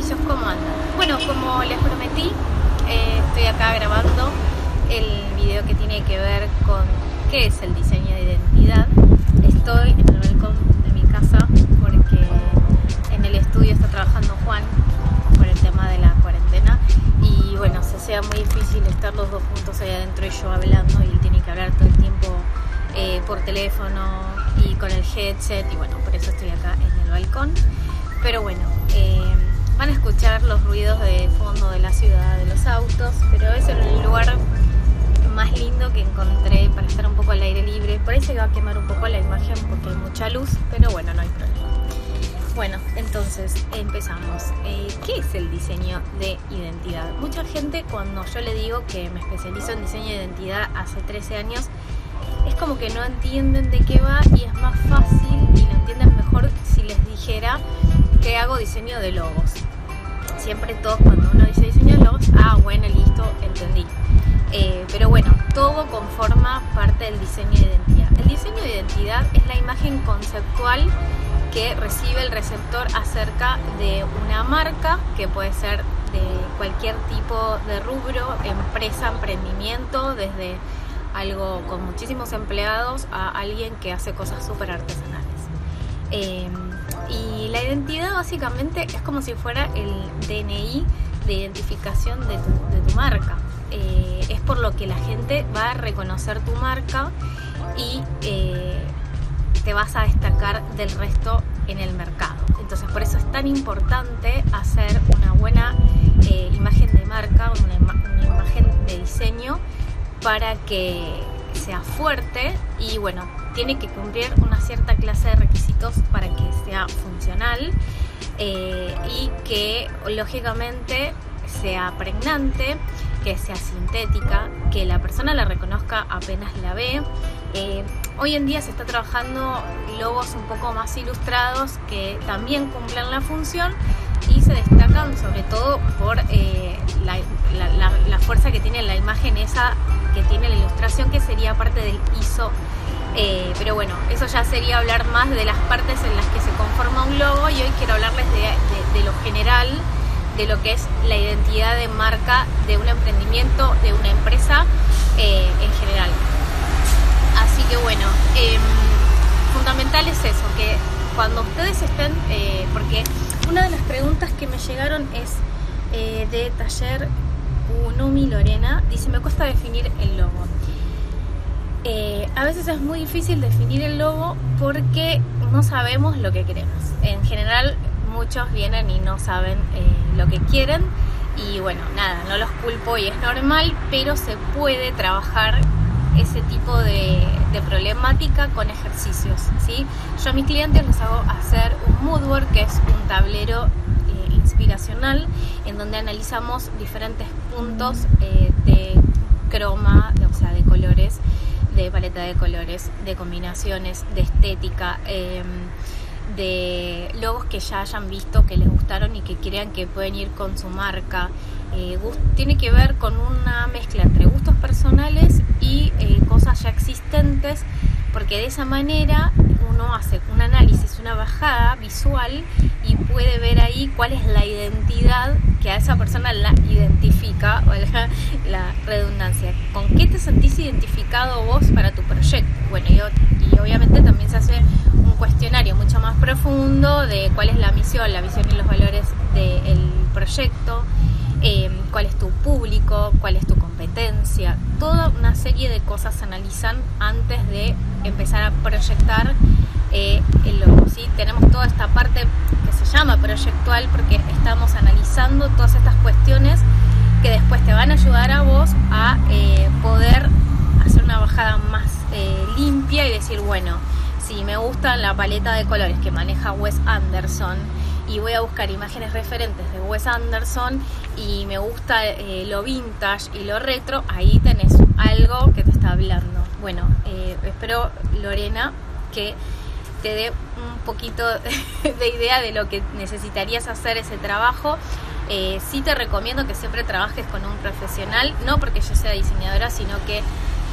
ejercicios, ¿cómo andan? Bueno, como les prometí, estoy acá grabando el video que tiene que ver con qué es el diseño de identidad. Estoy en el balcón de mi casa porque en el estudio está trabajando Juan por el tema de la cuarentena y bueno, se sea muy difícil estar los dos juntos ahí adentro y yo hablando, y él tiene que hablar todo el tiempo por teléfono y con el headset, y bueno, por eso estoy acá en el balcón. Pero bueno, van a escuchar los ruidos de fondo de la ciudad, de los autos, pero es el lugar más lindo que encontré para estar un poco al aire libre. Por ahí se va a quemar un poco la imagen porque hay mucha luz, pero bueno, no hay problema. Bueno, entonces empezamos. ¿Qué es el diseño de identidad? Mucha gente, cuando yo le digo que me especializo en diseño de identidad hace 13 años, es como que no entienden de qué va, y es más fácil y lo entienden mejor si les dijera que hago diseño de logos. Siempre todos, cuando uno dice diseño de logos, bueno, listo, entendí. Pero bueno, todo conforma parte del diseño de identidad. El diseño de identidad es la imagen conceptual que recibe el receptor acerca de una marca, que puede ser de cualquier tipo de rubro, empresa, emprendimiento, desde algo con muchísimos empleados a alguien que hace cosas súper artesanales. Y la identidad básicamente es como si fuera el DNI de identificación de tu marca. Es por lo que la gente va a reconocer tu marca y te vas a destacar del resto en el mercado. Entonces, por eso es tan importante hacer una buena imagen de marca, una imagen de diseño, para que sea fuerte y bueno, tiene que cumplir una cierta clase de requisitos para que sea funcional y que lógicamente sea pregnante, que sea sintética, que la persona la reconozca apenas la ve. Hoy en día se está trabajando logos un poco más ilustrados que también cumplan la función y se destacan sobre todo por la fuerza que tiene la imagen esa que tiene la ilustración, que sería parte del ISO. Pero bueno, eso ya sería hablar más de las partes en las que se conforma un logo, y hoy quiero hablarles de lo general, de lo que es la identidad de marca de un emprendimiento, de una empresa en general. Así que bueno, fundamental es eso, que cuando ustedes estén, porque una de las preguntas que me llegaron es de taller Unumi Lorena, dice: me cuesta definir el logo. A veces es muy difícil definir el logo porque no sabemos lo que queremos. En general, muchos vienen y no saben lo que quieren, y bueno, nada, no los culpo y es normal, pero se puede trabajar ese tipo de problemática con ejercicios, ¿sí? Yo a mis clientes les hago hacer un mood board, que es un tablero inspiracional en donde analizamos diferentes puntos de croma, o sea, de colores, de paleta de colores, de combinaciones, de estética, de logos que ya hayan visto, que les gustaron y que crean que pueden ir con su marca. Tiene que ver con una mezcla entre gustos personales y cosas ya existentes, porque de esa manera uno hace un análisis, una bajada visual, y puede ver ahí cuál es la identidad que a esa persona la identifica, valga la redundancia. ¿Con qué te sentís identificado vos para tu proyecto? Bueno, y obviamente también se hace un cuestionario mucho más profundo de cuál es la misión, la visión y los valores del proyecto, cuál es tu público, cuál es tu competencia. Toda una serie de cosas se analizan antes de empezar a proyectar el logo, ¿sí? Tenemos toda esta parte que se llama proyectual porque estamos analizando todas estas cuestiones que después te van a ayudar a vos a poder hacer una bajada más limpia y decir, bueno, si me gusta la paleta de colores que maneja Wes Anderson y voy a buscar imágenes referentes de Wes Anderson y me gusta lo vintage y lo retro, ahí tenés algo que te está hablando. Bueno, espero, Lorena, que te dé un poquito de idea de lo que necesitarías hacer ese trabajo. Sí te recomiendo que siempre trabajes con un profesional, no porque yo sea diseñadora, sino que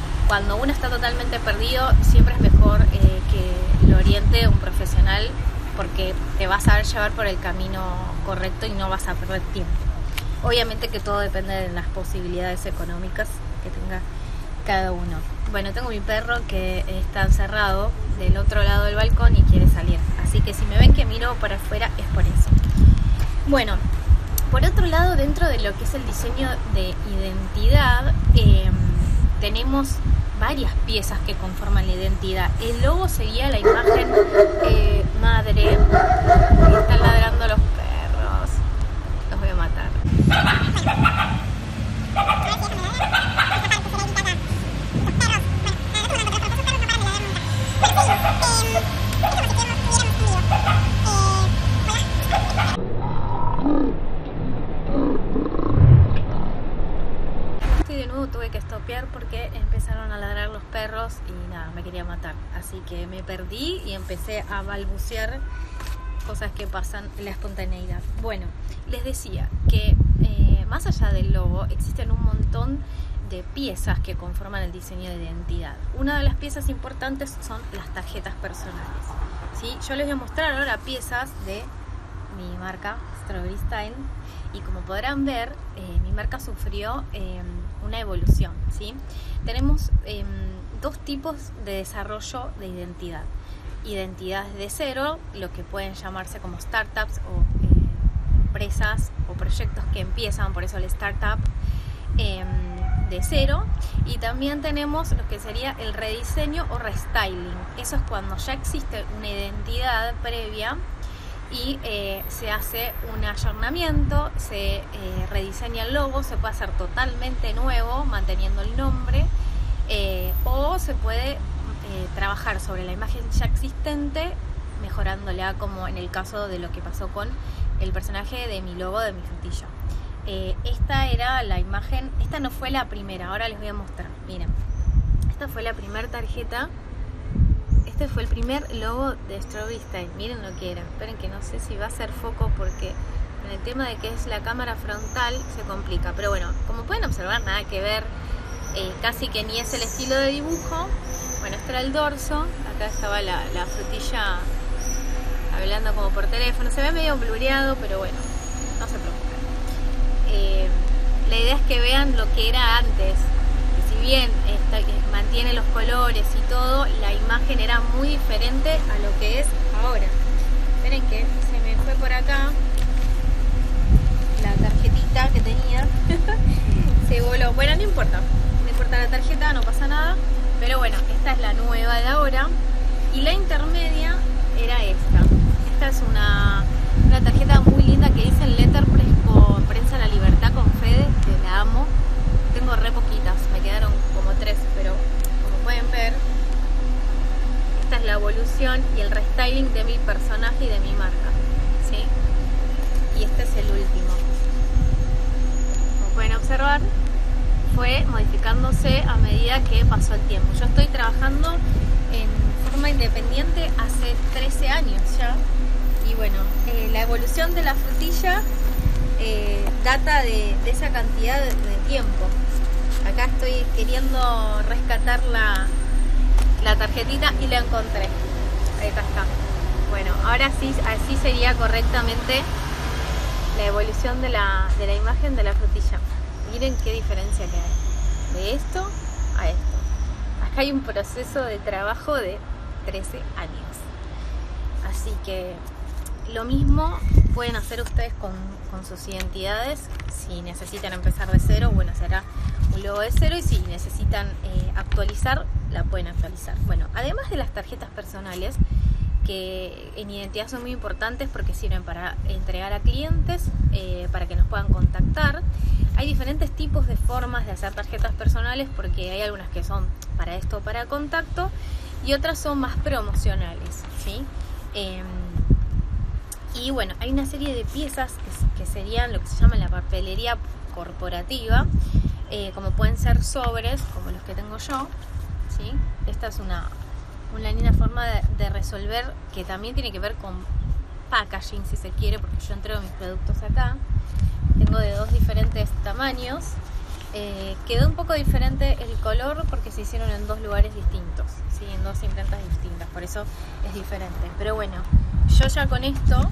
cuando uno está totalmente perdido, siempre es mejor que lo oriente un profesional porque te vas a llevar por el camino correcto y no vas a perder tiempo. Obviamente que todo depende de las posibilidades económicas que tenga cada uno. Bueno, tengo mi perro que está encerrado del otro lado del balcón y quiere salir, así que si me ven que miro para afuera es por eso. Bueno, por otro lado, dentro de lo que es el diseño de identidad, tenemos varias piezas que conforman la identidad. El logo sería la imagen madre. Y están ladrando los perros. Los voy a matar. De nuevo tuve que estopear porque empezaron a ladrar los perros y nada, me quería matar, así que me perdí y empecé a balbucear cosas que pasan en la espontaneidad. Bueno, les decía que más allá del logo existen un montón de piezas que conforman el diseño de identidad. Una de las piezas importantes son las tarjetas personales, ¿sí? Yo les voy a mostrar ahora piezas de mi marca Strawberry Style y como podrán ver, mi marca sufrió una evolución, ¿sí? Tenemos dos tipos de desarrollo de identidad. Identidades de cero, lo que pueden llamarse como startups o empresas o proyectos que empiezan, por eso el startup de cero. Y también tenemos lo que sería el rediseño o restyling. Eso es cuando ya existe una identidad previa y se hace un ayornamiento, se rediseña el logo, se puede hacer totalmente nuevo manteniendo el nombre, o se puede trabajar sobre la imagen ya existente mejorándola, como en el caso de lo que pasó con el personaje de mi logo de mi frutilla. Esta era la imagen, esta no fue la primera, ahora les voy a mostrar. Miren, esta fue la primera tarjeta. Este fue el primer logo de Strawberry Style. Miren lo que era. Esperen que no sé si va a hacer foco porque en el tema de que es la cámara frontal se complica. Pero bueno, como pueden observar, nada que ver. Casi que ni es el estilo de dibujo. Bueno, este era el dorso. Acá estaba la frutilla hablando como por teléfono. Se ve medio blureado, pero bueno, no se preocupen. La idea es que vean lo que era antes. Si bien mantiene los colores y todo, la imagen era muy diferente a lo que es ahora. Esperen que se me fue por acá la tarjetita que tenía. Se voló. Bueno, no importa la tarjeta, no pasa nada. Pero bueno, esta es la nueva de ahora. Y la intermedia era esta. Esta es una tarjeta muy linda que dice en letterpress con Prensa La Libertad con Fede, que la amo. Tengo re poquitas, me quedaron como 3, pero como pueden ver, esta es la evolución y el restyling de mi personaje y de mi marca, ¿sí? Y este es el último. Como pueden observar, fue modificándose a medida que pasó el tiempo. Yo estoy trabajando en forma independiente hace 13 años ya. Y bueno, la evolución de la frutilla data de esa cantidad de tiempo. Acá estoy queriendo rescatar la tarjetita y la encontré. Ahí está. Bueno, ahora sí, así sería correctamente la evolución de la imagen de la frutilla. Miren qué diferencia que hay de esto a esto. Acá hay un proceso de trabajo de 13 años. Así que lo mismo pueden hacer ustedes con sus identidades. Si necesitan empezar de cero, bueno, será un logo de cero, y si necesitan actualizar, la pueden actualizar. Bueno, además de las tarjetas personales, que en identidad son muy importantes porque sirven para entregar a clientes, para que nos puedan contactar. Hay diferentes tipos de formas de hacer tarjetas personales, porque hay algunas que son para esto, para contacto, y otras son más promocionales, ¿sí? Y bueno, hay una serie de piezas que serían lo que se llama la papelería corporativa, como pueden ser sobres, como los que tengo yo, ¿sí? Esta es una linda forma de resolver, que también tiene que ver con packaging, si se quiere, porque yo entrego mis productos acá. Tengo de dos diferentes tamaños. Quedó un poco diferente el color porque se hicieron en dos lugares distintos, ¿sí? En dos imprentas distintas, por eso es diferente. Pero bueno, yo ya con esto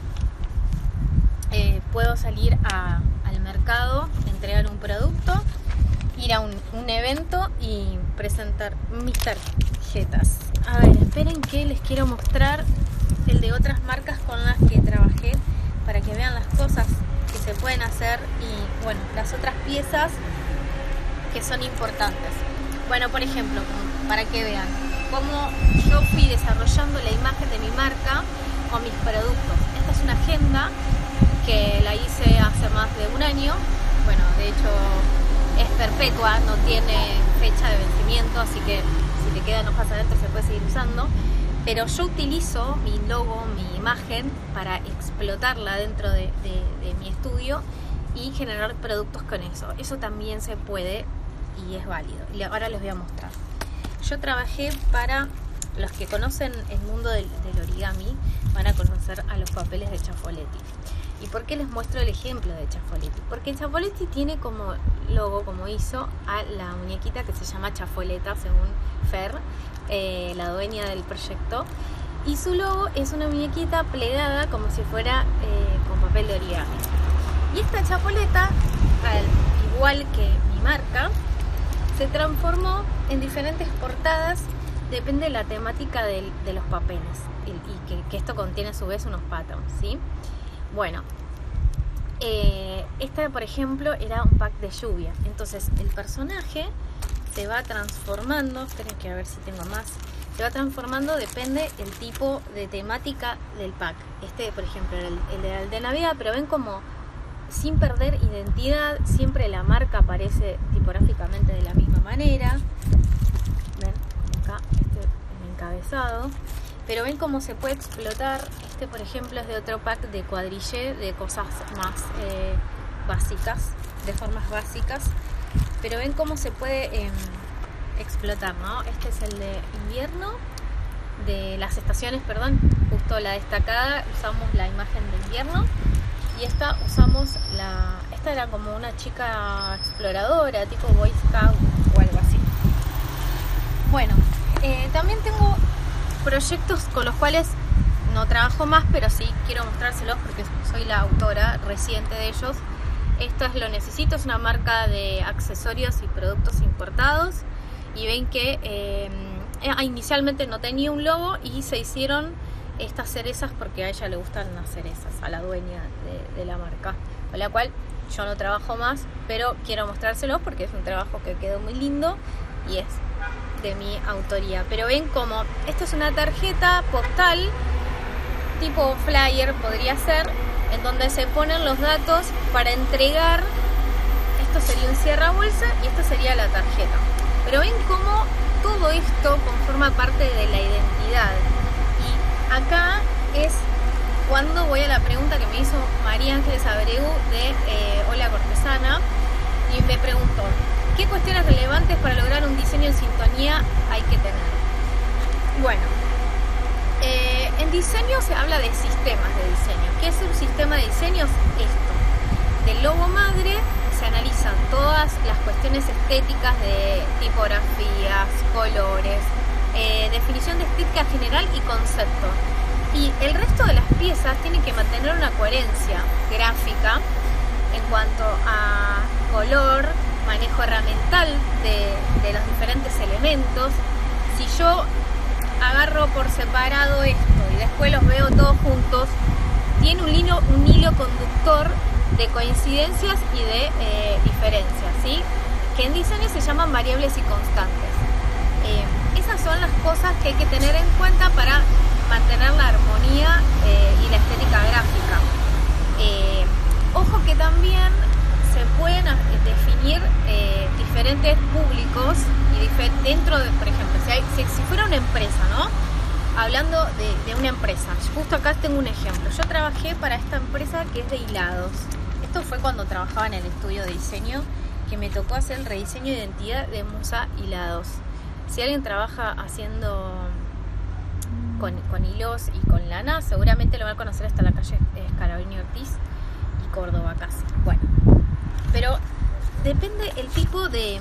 puedo salir al mercado, entregar un producto, ir a un evento y presentar mis tarjetas. A ver, esperen que les quiero mostrar el de otras marcas con las que trabajé para que vean las cosas que se pueden hacer y bueno, las otras piezas que son importantes. Bueno, por ejemplo, para que vean cómo yo fui desarrollando la imagen de mi marca con mis productos. Esta es una agenda que la hice hace más de un año. Bueno, de hecho es perpetua, no tiene fecha de vencimiento, así que si te quedan hojas adentro se puede seguir usando. Pero yo utilizo mi logo, mi imagen, para explotarla dentro de mi estudio y generar productos con eso. Eso también se puede y es válido. Y ahora les voy a mostrar. Yo trabajé para los que conocen el mundo del origami, van a conocer a los papeles de Ciaffoletti. ¿Y por qué les muestro el ejemplo de Ciaffoletti? Porque Ciaffoletti tiene como logo, como hizo, a la muñequita que se llama Ciaffoletta, según Fer, la dueña del proyecto. Y su logo es una muñequita plegada como si fuera con papel de origami. Y esta Ciaffoletta, al igual que mi marca, se transformó en diferentes portadas, depende de la temática de los papeles. Y que esto contiene a su vez unos patterns, ¿sí? Bueno, esta por ejemplo era un pack de lluvia. Entonces el personaje se va transformando, esperen que a ver si tengo más, se va transformando, depende el tipo de temática del pack. Este por ejemplo era el de Navidad, pero ven como sin perder identidad, siempre la marca aparece tipográficamente de la misma manera. Ven, acá el encabezado. Pero ven cómo se puede explotar. Este por ejemplo es de otro pack de cuadrillé, de cosas más básicas, de formas básicas. Pero ven cómo se puede explotar, ¿no? Este es el de invierno, de las estaciones, perdón, justo la destacada, usamos la imagen de invierno. Y esta usamos esta era como una chica exploradora, tipo Boy Scout o algo así. Bueno, también tengo proyectos con los cuales no trabajo más, pero sí quiero mostrárselos porque soy la autora reciente de ellos. Esto es Lo Necesito, es una marca de accesorios y productos importados. Y ven que inicialmente no tenía un logo y se hicieron estas cerezas porque a ella le gustan las cerezas, a la dueña de la marca, con la cual yo no trabajo más, pero quiero mostrárselos porque es un trabajo que quedó muy lindo y es de mi autoría. Pero ven como esta es una tarjeta postal tipo flyer, podría ser, en donde se ponen los datos para entregar. Esto sería un cierrabolsa y esto sería la tarjeta. Pero ven cómo todo esto conforma parte de la identidad. Acá es cuando voy a la pregunta que me hizo María Ángeles Abreu de Hola Cortesana y me preguntó ¿qué cuestiones relevantes para lograr un diseño en sintonía hay que tener? Bueno, en diseño se habla de sistemas de diseño. ¿Qué es un sistema de diseño? Esto, del logo madre se analizan todas las cuestiones estéticas de tipografías, colores, definición de estética general y concepto. Y el resto de las piezas tienen que mantener una coherencia gráfica en cuanto a color, manejo herramental de los diferentes elementos. Si yo agarro por separado esto y después los veo todos juntos, tiene un hilo conductor de coincidencias y de diferencias, ¿sí? Que en diseño se llaman variables y constantes. Esas son las cosas que hay que tener en cuenta para mantener la armonía y la estética gráfica. Ojo que también se pueden definir diferentes públicos y dentro de, por ejemplo, si fuera una empresa, ¿no? Hablando de una empresa, justo acá tengo un ejemplo. Yo trabajé para esta empresa que es de hilados. Esto fue cuando trabajaba en el estudio de diseño, que me tocó hacer el rediseño de identidad de Musa Hilados. Si alguien trabaja haciendo con hilos y con lana, seguramente lo van a conocer hasta la calle Scalabrini Ortiz y Córdoba casi. Bueno, pero depende el tipo de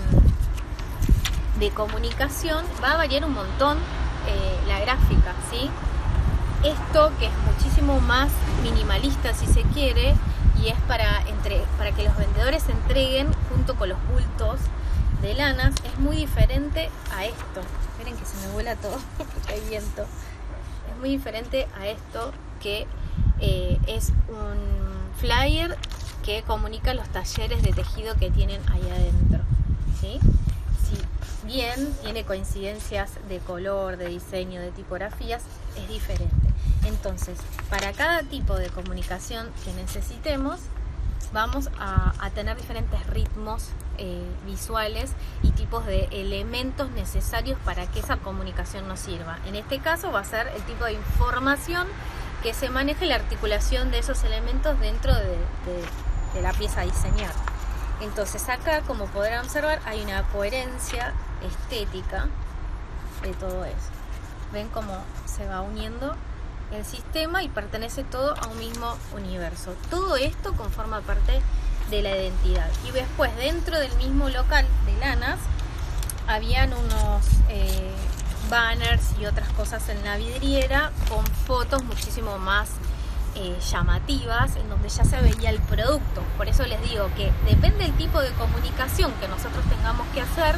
comunicación, va a variar un montón la gráfica, ¿sí? esto que es muchísimo más minimalista si se quiere, y es para que los vendedores entreguen junto con los bultos de lanas, es muy diferente a esto. Miren que se me vuela todo porque hay viento. Es muy diferente a esto, que es un flyer que comunica los talleres de tejido que tienen ahí adentro, ¿sí? Si bien tiene coincidencias de color, de diseño, de tipografías, es diferente. Entonces, para cada tipo de comunicación que necesitemos, vamos a tener diferentes ritmos visuales y tipos de elementos necesarios para que esa comunicación nos sirva. En este caso va a ser el tipo de información que se maneje, la articulación de esos elementos dentro de la pieza a diseñar. Entonces acá, como podrán observar, hay una coherencia estética de todo eso. Ven cómo se va uniendo el sistema y pertenece todo a un mismo universo. Todo esto conforma parte de la identidad. Y después, dentro del mismo local de lanas, habían unos banners y otras cosas en la vidriera con fotos muchísimo más llamativas, en donde ya se veía el producto. Por eso les digo que depende del tipo de comunicación que nosotros tengamos que hacer.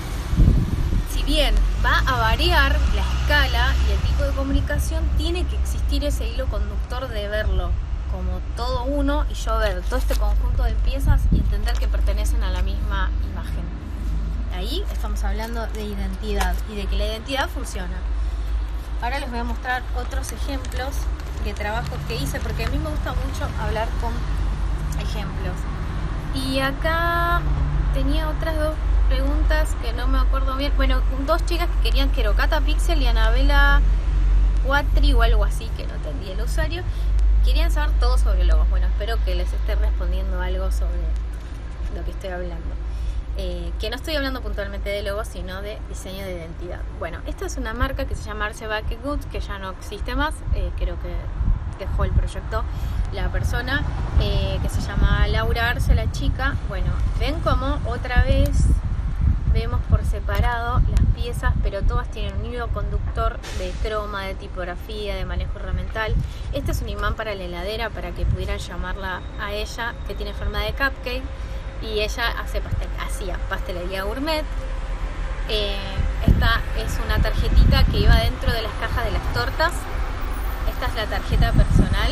Si bien va a variar la escala y el tipo de comunicación, tiene que existir ese hilo conductor de verlo como todo uno, y yo ver todo este conjunto de piezas y entender que pertenecen a la misma imagen. Ahí estamos hablando de identidad y de que la identidad funciona. Ahora les voy a mostrar otros ejemplos de trabajos que hice, porque a mí me gusta mucho hablar con ejemplos. Y acá tenía otras dos preguntas que no me acuerdo bien. Bueno, dos chicas que querían Querocata Pixel y Anabela Cuatri o algo así, que no entendí el usuario. Querían saber todo sobre logos. Bueno, espero que les esté respondiendo algo sobre lo que estoy hablando. Que no estoy hablando puntualmente de logos, sino de diseño de identidad. Bueno, esta es una marca que se llama Arce Baque Goods, que ya no existe más. Creo que dejó el proyecto la persona, que se llama Laura Arce, la chica. Bueno, ven como otra vez vemos por separado las piezas, pero todas tienen un hilo conductor de croma, de tipografía, de manejo herramental. Este es un imán para la heladera, para que pudieran llamarla a ella, que tiene forma de cupcake, y ella hacía pastelería gourmet. Esta es una tarjetita que iba dentro de las cajas de las tortas. Esta es la tarjeta personal.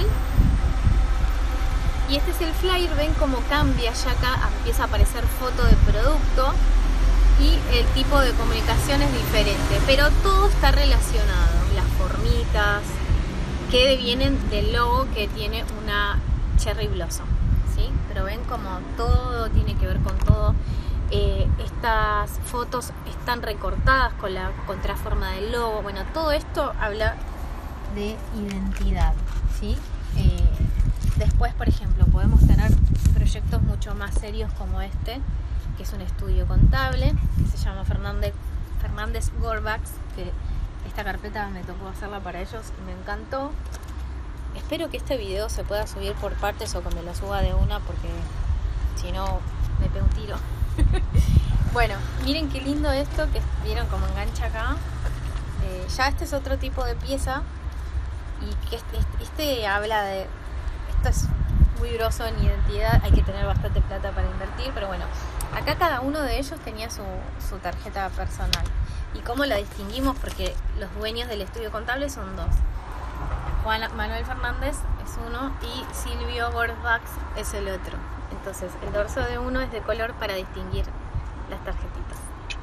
Y este es el flyer. Ven cómo cambia, ya acá empieza a aparecer foto de producto y el tipo de comunicación es diferente, pero todo está relacionado. Las formitas que vienen del logo, que tiene una cherry blossom, ¿sí? Pero ven como todo tiene que ver con todo. Estas fotos están recortadas con la contraforma del logo. Bueno, todo esto habla de identidad, ¿sí? Después, por ejemplo, podemos tener proyectos mucho más serios como este, que es un estudio contable, que se llama Fernández Gorbachs, que esta carpeta me tocó hacerla para ellos y me encantó. Espero que este video se pueda subir por partes o que me lo suba de una, porque si no me pego un tiro. Bueno, miren qué lindo esto, que vieron cómo engancha acá. Ya este es otro tipo de pieza, y que este habla de... Esto es muy grosso en identidad, hay que tener bastante plata para invertir, pero bueno, acá cada uno de ellos tenía su tarjeta personal. ¿Y cómo la distinguimos? Porque los dueños del estudio contable son dos. Juan Manuel Fernández es uno y Silvio Gorbachs es el otro. Entonces el dorso de uno es de color para distinguir las tarjetitas.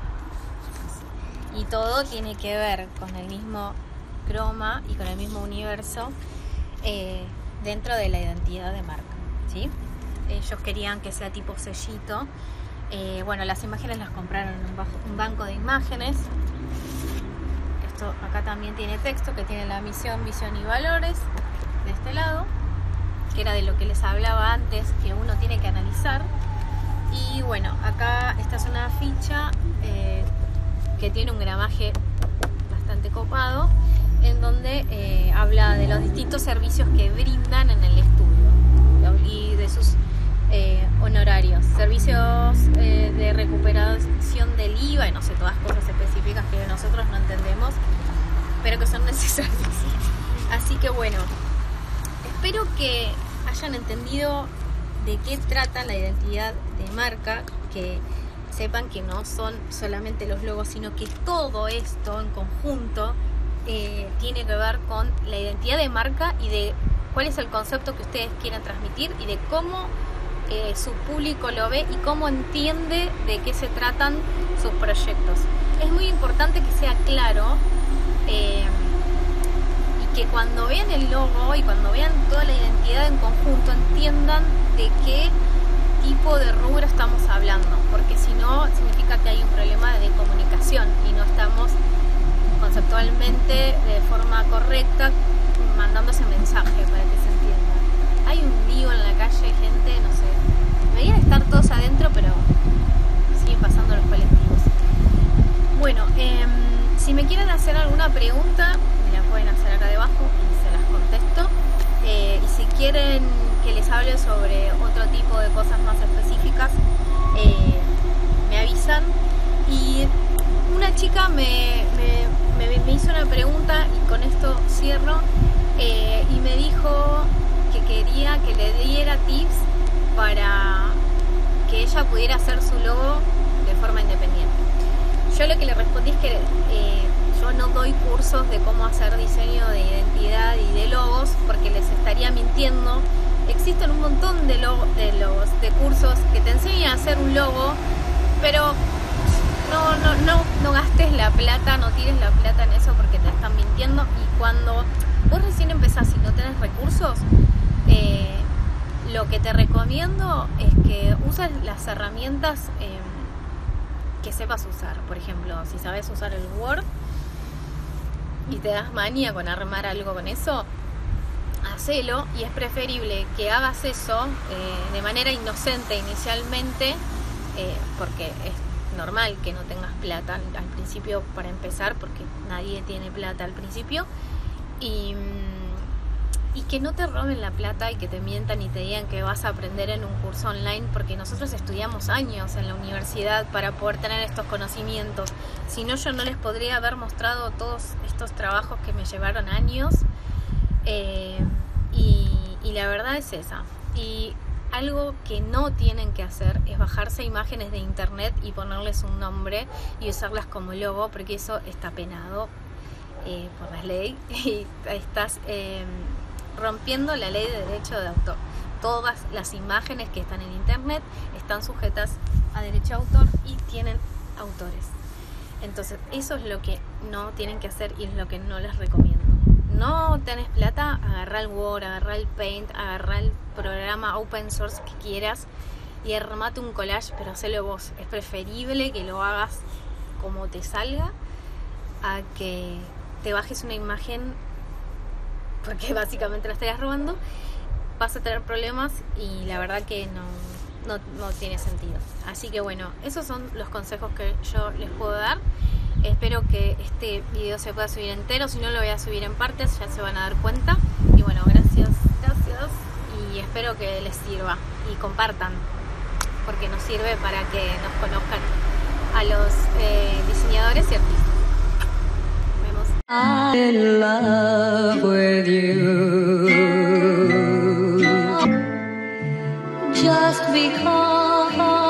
Y todo tiene que ver con el mismo croma y con el mismo universo dentro de la identidad de marca, ¿sí? Ellos querían que sea tipo sellito. Bueno, las imágenes las compraron en un banco de imágenes. Esto acá también tiene texto, que tiene la misión, visión y valores de este lado, que era de lo que les hablaba antes, que uno tiene que analizar. Y bueno, acá esta es una ficha que tiene un gramaje bastante copado, en donde habla de los distintos servicios que brindan en el estudio y de sus honorarios, servicios de recuperación del IVA y no sé, todas cosas específicas que nosotros no entendemos, pero que son necesarias. Así que bueno, espero que hayan entendido de qué trata la identidad de marca, que sepan que no son solamente los logos, sino que todo esto en conjunto tiene que ver con la identidad de marca y de cuál es el concepto que ustedes quieren transmitir y de cómo su público lo ve y cómo entiende de qué se tratan sus proyectos. Es muy importante que sea claro y que cuando vean el logo y cuando vean toda la identidad en conjunto entiendan de qué tipo de rubro estamos hablando, porque si no significa que hay un problema de comunicación y no estamos conceptualmente de forma correcta mandando ese mensaje para que se entienda. Hay un lío en la calle, gente, no sé, deberían estar todos adentro, pero siguen pasando los colectivos. Bueno, si me quieren hacer alguna pregunta, me la pueden hacer acá debajo y se las contesto. Y si quieren que les hable sobre otro tipo de cosas más específicas, me avisan. Y una chica me hizo una pregunta, y con esto cierro, y me dijo que quería que le diera tips para que ella pudiera hacer su logo de forma independiente. Yo lo que le respondí es que yo no doy cursos de cómo hacer diseño de identidad y de logos, porque les estaría mintiendo. Existen un montón de logos, de cursos que te enseñan a hacer un logo, pero no gastes la plata, no tires la plata en eso porque te están mintiendo. Y cuando vos recién empezás y no tenés recursos, lo que te recomiendo es que uses las herramientas que sepas usar. Por ejemplo, si sabes usar el Word y te das manía con armar algo con eso, hacelo, y es preferible que hagas eso de manera inocente inicialmente, porque es normal que no tengas plata al principio para empezar, porque nadie tiene plata al principio, y que no te roben la plata y que te mientan y te digan que vas a aprender en un curso online, porque nosotros estudiamos años en la universidad para poder tener estos conocimientos. Si no, yo no les podría haber mostrado todos estos trabajos que me llevaron años, y la verdad es esa. Y algo que no tienen que hacer es bajarse imágenes de internet y ponerles un nombre y usarlas como logo, porque eso está penado por la ley y estás rompiendo la ley de derecho de autor. Todas las imágenes que están en internet están sujetas a derecho de autor y tienen autores. Entonces eso es lo que no tienen que hacer y es lo que no les recomiendo. No tenés plata, agarrá el Word, agarrá el Paint, agarrá el programa open source que quieras y armate un collage, pero hacelo vos. Es preferible que lo hagas como te salga a que te bajes una imagen, porque básicamente la estarías robando. Vas a tener problemas y la verdad que no tiene sentido. Así que bueno, esos son los consejos que yo les puedo dar. Espero que este video se pueda subir entero, si no lo voy a subir en partes, ya se van a dar cuenta. Y bueno, gracias y espero que les sirva y compartan, porque nos sirve para que nos conozcan a los diseñadores y artistas. I'm in love with you. Just because